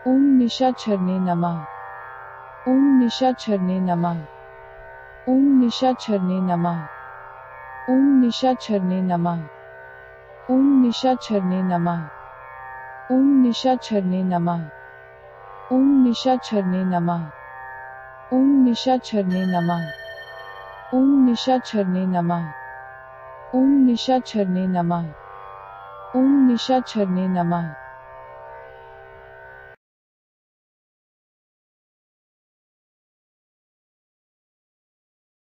ओम निशाचरणे नमः। ओम निशाचरणे नमः। ओम निशाचरणे नमः। ओम निशाचरणे नमः। ओम निशाचरणे नमः। ओम निशाचरणे नमः। ओम निशाचरणे नमः। ओम निशाचरणे नमः। ओम निशाचरणे नमः। ओम निशाचरणे नमः। ओम निशाचरणे नमः।